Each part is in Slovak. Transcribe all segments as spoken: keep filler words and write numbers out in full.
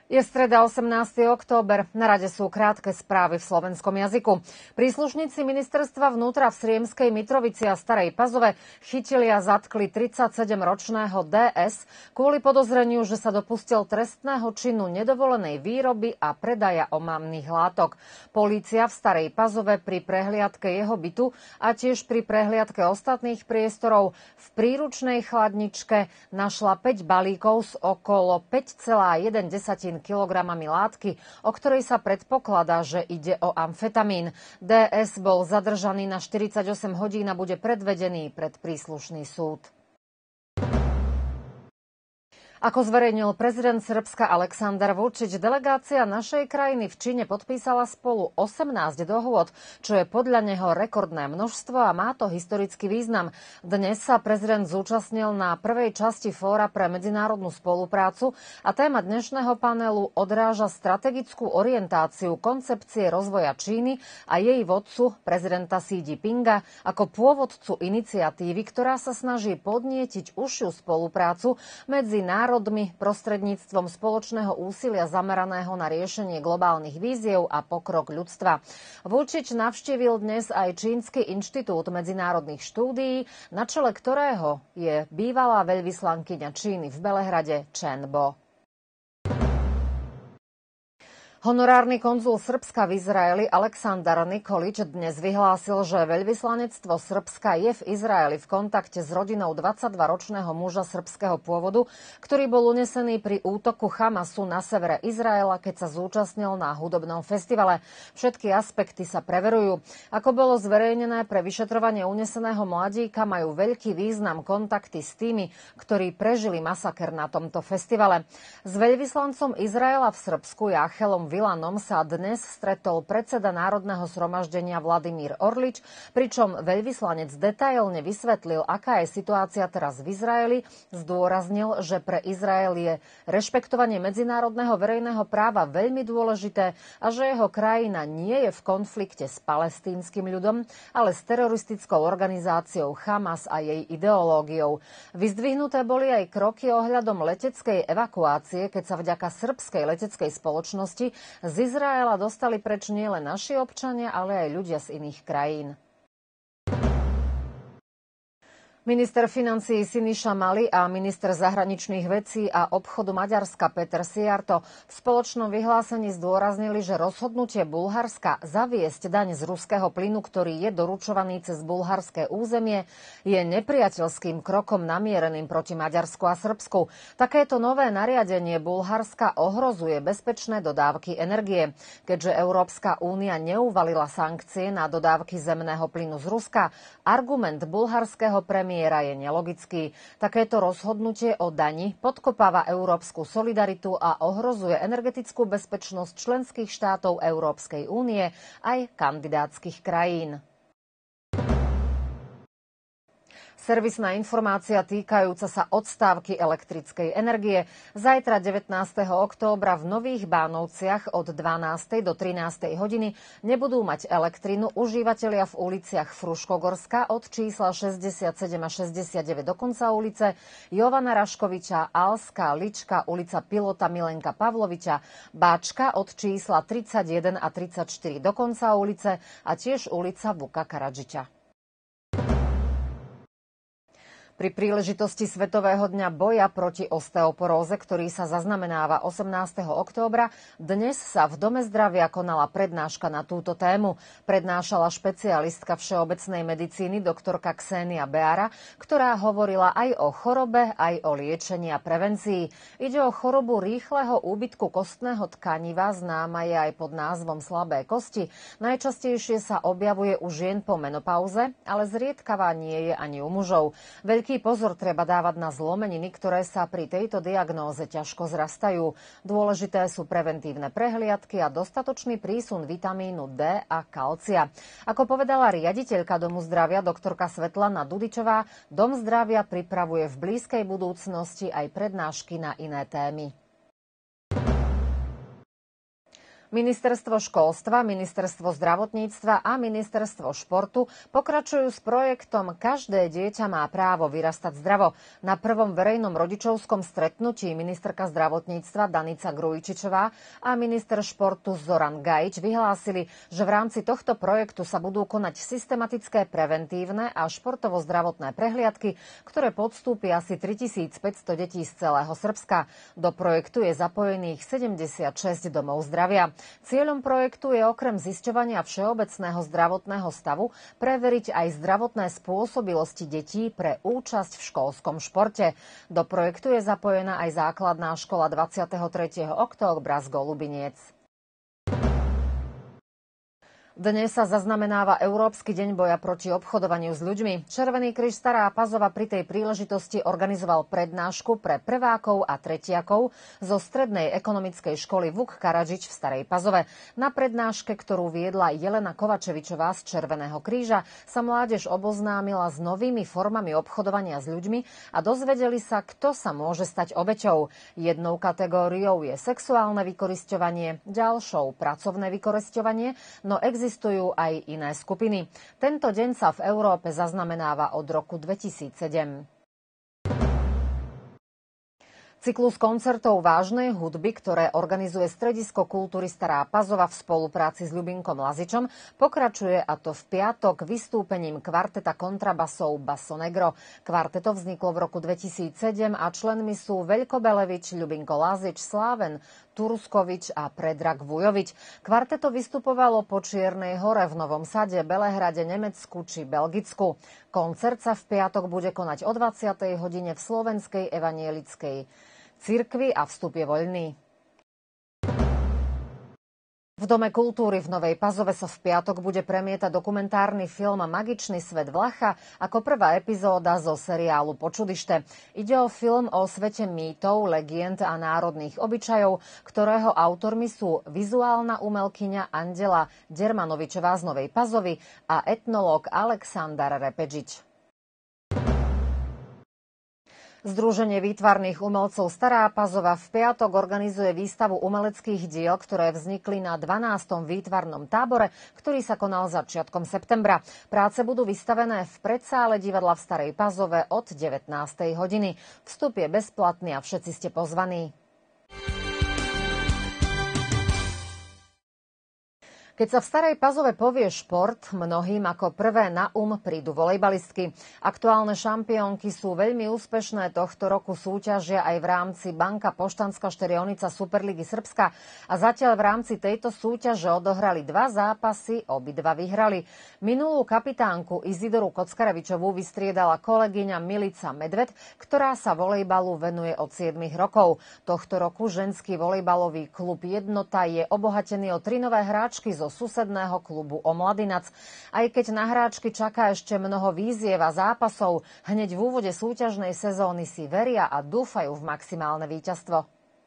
Je streda osemnásteho október. Na rade sú krátke správy v slovenskom jazyku. Príslušníci ministerstva vnútra v Sriemskej Mitrovici a Starej Pazove chytili a zatkli tridsaťsedemročného dé es kvôli podozreniu, že sa dopustil trestného činu nedovolenej výroby a predaja omamných látok. Polícia v Starej Pazove pri prehliadke jeho bytu a tiež pri prehliadke ostatných priestorov v príručnej chladničke našla päť balíkov s okolo päť celá jeden kilogramami látky, o ktorej sa predpokladá, že ide o amfetamín. dé es bol zadržaný na štyridsaťosem hodín a bude predvedený pred príslušný súd. Ako zverejnil prezident Srbska Aleksandar Vučić, delegácia našej krajiny v Číne podpísala spolu osemnásť dohôd, čo je podľa neho rekordné množstvo a má to historický význam. Dnes sa prezident zúčastnil na prvej časti fóra pre medzinárodnú spoluprácu a téma dnešného panelu odráža strategickú orientáciu koncepcie rozvoja Číny a jej vodcu, prezidenta Xi Jinpinga, ako pôvodcu iniciatívy, ktorá sa snaží podnietiť užšiu spoluprácu medzi národmi národmi prostredníctvom spoločného úsilia zameraného na riešenie globálnych víziev a pokrok ľudstva. Vučić navštívil dnes aj Čínsky inštitút medzinárodných štúdií, na čele ktorého je bývalá veľvyslankyňa Číny v Belehrade Chen Bo. Honorárny konzul Srbska v Izraeli Aleksandar Nikolić dnes vyhlásil, že veľvyslanectvo Srbska je v Izraeli v kontakte s rodinou dvadsaťdvaročného muža srbského pôvodu, ktorý bol unesený pri útoku Hamasu na severe Izraela, keď sa zúčastnil na hudobnom festivale. Všetky aspekty sa preverujú. Ako bolo zverejnené, pre vyšetrovanie uneseného mladíka majú veľký význam kontakty s tými, ktorí prežili masaker na tomto festivale. S veľvyslancom Izraela v Srbsku Jáchelom Vilanom sa dnes stretol predseda Národného zhromaždenia Vladimír Orlič, pričom veľvyslanec detailne vysvetlil, aká je situácia teraz v Izraeli, zdôraznil, že pre Izrael je rešpektovanie medzinárodného verejného práva veľmi dôležité a že jeho krajina nie je v konflikte s palestínskym ľudom, ale s teroristickou organizáciou Hamas a jej ideológiou. Vyzdvihnuté boli aj kroky ohľadom leteckej evakuácie, keď sa vďaka srbskej leteckej spoločnosti z Izraela dostali preč nielen naši občania, ale aj ľudia z iných krajín. Minister financií Siniša Mali a minister zahraničných vecí a obchodu Maďarska Peter Sijarto v spoločnom vyhlásení zdôraznili, že rozhodnutie Bulharska zaviesť daň z ruského plynu, ktorý je doručovaný cez bulharské územie, je nepriateľským krokom namiereným proti Maďarsku a Srbsku. Takéto nové nariadenie Bulharska ohrozuje bezpečné dodávky energie. Keďže Európska únia neuvalila sankcie na dodávky zemného plynu z Ruska, argument bulharského premiéra je nelogický. Takéto rozhodnutie o dani podkopáva európsku solidaritu a ohrozuje energetickú bezpečnosť členských štátov Európskej únie aj kandidátskych krajín. Servisná informácia týkajúca sa odstávky elektrickej energie. Zajtra devätnásteho októbra v Nových Bánovciach od dvanástej do trinástej hodiny nebudú mať elektrinu užívatelia v uliciach Fruškogorska od čísla šesťdesiatsedem a šesťdesiatdeväť do konca ulice, Jovana Raškoviča, Alska, Lička, ulica Pilota Milenka Pavloviča, Báčka od čísla tridsaťjeden a tridsaťštyri do konca ulice a tiež ulica Vuka Karadžiča. Pri príležitosti Svetového dňa boja proti osteoporóze, ktorý sa zaznamenáva osemnásteho októbra, dnes sa v Dome zdravia konala prednáška na túto tému. Prednášala špecialistka všeobecnej medicíny doktorka Ksenia Beara, ktorá hovorila aj o chorobe, aj o liečení a prevencii. Ide o chorobu rýchleho úbytku kostného tkaniva, známa je aj pod názvom slabé kosti. Najčastejšie sa objavuje u žien po menopauze, ale zriedkavá nie je ani u mužov. Veľký Veľký pozor treba dávať na zlomeniny, ktoré sa pri tejto diagnóze ťažko zrastajú. Dôležité sú preventívne prehliadky a dostatočný prísun vitamínu D a kalcia. Ako povedala riaditeľka Domu zdravia doktorka Svetlana Dudičová, Dom zdravia pripravuje v blízkej budúcnosti aj prednášky na iné témy. Ministerstvo školstva, Ministerstvo zdravotníctva a Ministerstvo športu pokračujú s projektom Každé dieťa má právo vyrastať zdravo. Na prvom verejnom rodičovskom stretnutí ministerka zdravotníctva Danica Grujičičová a minister športu Zoran Gajič vyhlásili, že v rámci tohto projektu sa budú konať systematické preventívne a športovo-zdravotné prehliadky, ktoré podstúpia asi tritisícpäťsto detí z celého Srbska. Do projektu je zapojených sedemdesiatšesť domov zdravia. Cieľom projektu je okrem zisťovania všeobecného zdravotného stavu preveriť aj zdravotné spôsobilosti detí pre účasť v školskom športe. Do projektu je zapojená aj základná škola dvadsiateho tretieho októbra z Golubiniec. Dnes sa zaznamenáva Európsky deň boja proti obchodovaniu s ľuďmi. Červený kríž Stará Pazova pri tej príležitosti organizoval prednášku pre prvákov a tretiakov zo Strednej ekonomickej školy Vuk Karadžič v Starej Pazove. Na prednáške, ktorú viedla Jelena Kovačevičová z Červeného kríža, sa mládež oboznámila s novými formami obchodovania s ľuďmi a dozvedeli sa, kto sa môže stať obeťou. Jednou kategóriou je sexuálne vykorisťovanie, ďalšou pracovné vykorisťovanie, no existuje Existujú aj iné skupiny. Tento deň sa v Európe zaznamenáva od roku dvetisícsedem. Cyklus koncertov vážnej hudby, ktoré organizuje Stredisko kultúry Stará Pazova v spolupráci s Ľubinkom Lazičom, pokračuje, a to v piatok vystúpením kvarteta kontrabasov Basso Negro. Kvarteto vzniklo v roku dvetisícsedem a členmi sú Veľko Belevič, Ľubinko Lazič, Sláven Turuskovič a Predrag Vujovič. Kvarteto vystupovalo po Čiernej hore, v Novom Sade, Belehrade, Nemecku či Belgicku. Koncert sa v piatok bude konať o dvadsiatej hodine v Slovenskej evanielickej cirkvi a vstup je voľný. V Dome kultúry v Novej Pazove sa v piatok bude premietať dokumentárny film Magičný svet Vlacha ako prvá epizóda zo seriálu Počudište. Ide o film o svete mýtov, legend a národných obyčajov, ktorého autormi sú vizuálna umelkyňa Andela Dermanovičová z Novej Pazovy a etnológ Aleksandar Repedžič. Združenie výtvarných umelcov Stará Pazova v piatok organizuje výstavu umeleckých diel, ktoré vznikli na dvanástom výtvarnom tábore, ktorý sa konal začiatkom septembra. Práce budú vystavené v predsále divadla v Starej Pazove od devätnástej hodiny. Vstup je bezplatný a všetci ste pozvaní. Keď sa v Starej Pazove povie šport, mnohým ako prvé na um prídu volejbalistky. Aktuálne šampiónky sú veľmi úspešné, tohto roku súťažia aj v rámci Banka Poštanská Šterionica Superligy Srbska a zatiaľ v rámci tejto súťaže odohrali dva zápasy, obidva vyhrali. Minulú kapitánku Izidoru Kockarevičovú vystriedala kolegyňa Milica Medved, ktorá sa volejbalu venuje od siedmich rokov. Tohto roku ženský volejbalový klub Jednota je obohatený o tri nové hráčky zo susedného klubu Omladinac. Aj keď na hráčky čaká ešte mnoho výziev a zápasov, hneď v úvode súťažnej sezóny si veria a dúfajú v maximálne víťazstvo.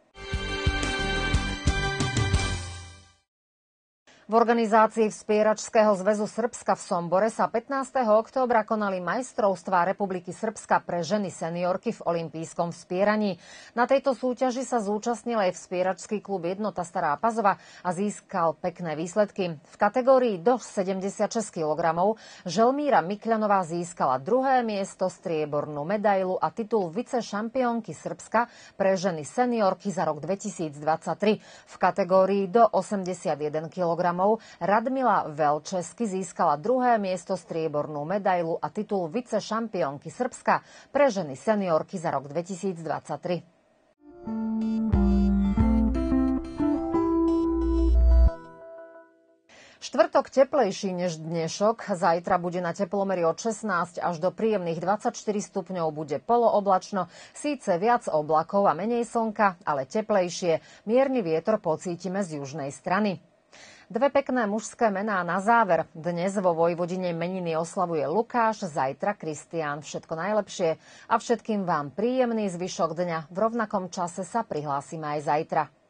V organizácii Vspieračského zväzu Srbska v Sombore sa pätnásteho októbra konali majstrovstvá Republiky Srbska pre ženy seniorky v olympijskom vspieraní. Na tejto súťaži sa zúčastnil aj vspieračský klub Jednota Stará Pazova a získal pekné výsledky. V kategórii do sedemdesiatšesť kilogramov Želmíra Mikľanová získala druhé miesto, striebornú medailu a titul vicešampiónky Srbska pre ženy seniorky za rok dvetisícdvadsaťtri. V kategórii do osemdesiatjeden kilogramov Radmila Velčesky získala druhé miesto, striebornú medailu a titul vicešampiónky Srbska pre ženy seniorky za rok dvetisícdvadsaťtri. Štvrtok teplejší než dnešok. Zajtra bude na teplomeri od šestnásť až do príjemných dvadsaťštyri stupňov, bude polooblačno, síce viac oblakov a menej slnka, ale teplejšie. Mierny vietor pocítime z južnej strany. Dve pekné mužské mená na záver. Dnes vo Vojvodine meniny oslavuje Lukáš, zajtra Kristián. Všetko najlepšie a všetkým vám príjemný zvyšok dňa. V rovnakom čase sa prihlásime aj zajtra.